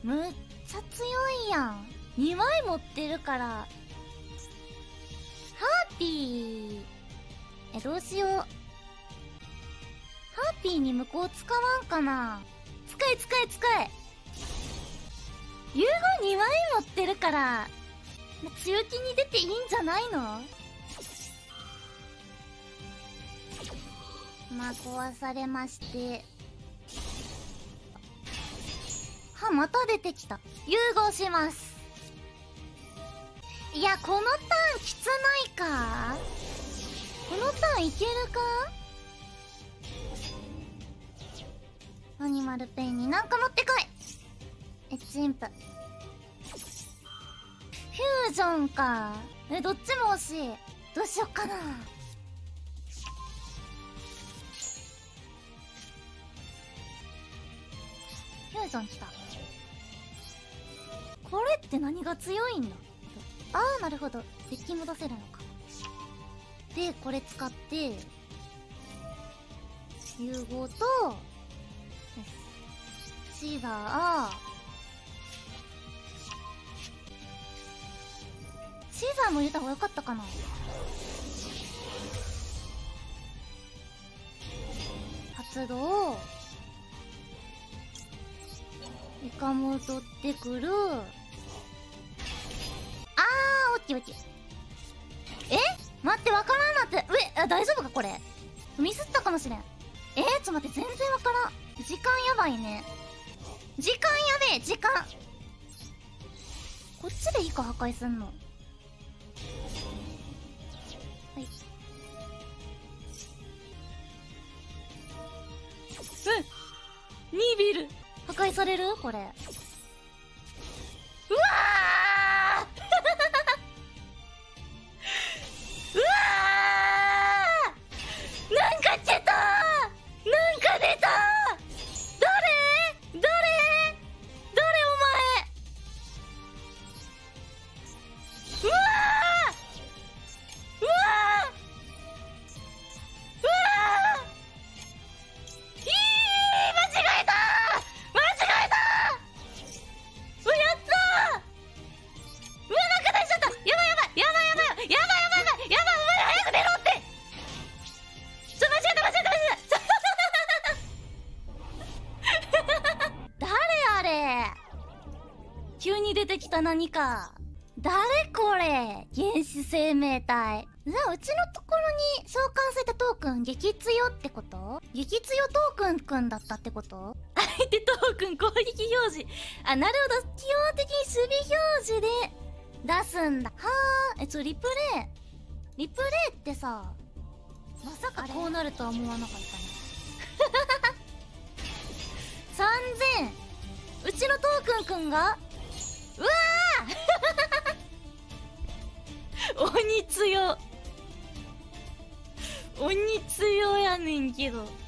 むっちゃ強いやん。2枚持ってるから。ハーピー。どうしよう。ハーピーに向こう使わんかな。使え。融合2枚持ってるから、強気に出ていいんじゃないの？まあ、壊されまして。また出てきた。融合します。いや、このターンきつないか？このターンいけるか？アニマルペインになんか持ってこい。チンプ。フュージョンか。どっちも欲しい。どうしよっかな。フュージョン来た。これって何が強いんだ？なるほど。デッキ戻せるのか。で、これ使って、融合と、シザー、シザーも入れた方がよかったかな。発動、イカも取ってくる。オッケー。待って、わからんなって。大丈夫かこれ。ミスったかもしれん。ちょっと待って、全然わからん。時間やばいね。時間やべえ、時間。こっちでいいか、破壊すんの。はい。ニービル。破壊されるこれ。うわうわー、なんか出た誰お前。うわー間違えたやったー。なんか出しちゃった。やばい早く出ろって。間違えた誰あれ。急に出てきた何か。誰これ。原始生命体。じゃあうちのところに召喚されたトークン激強ってこと？激強トークンくんだったってこと？相手トークン攻撃表示。なるほど。基本的に守備表示で出すんだ。はー。リプレイってさ、まさかこうなるとは思わなかったね。3000。うちのトークンくんがうわー鬼強やねんけど。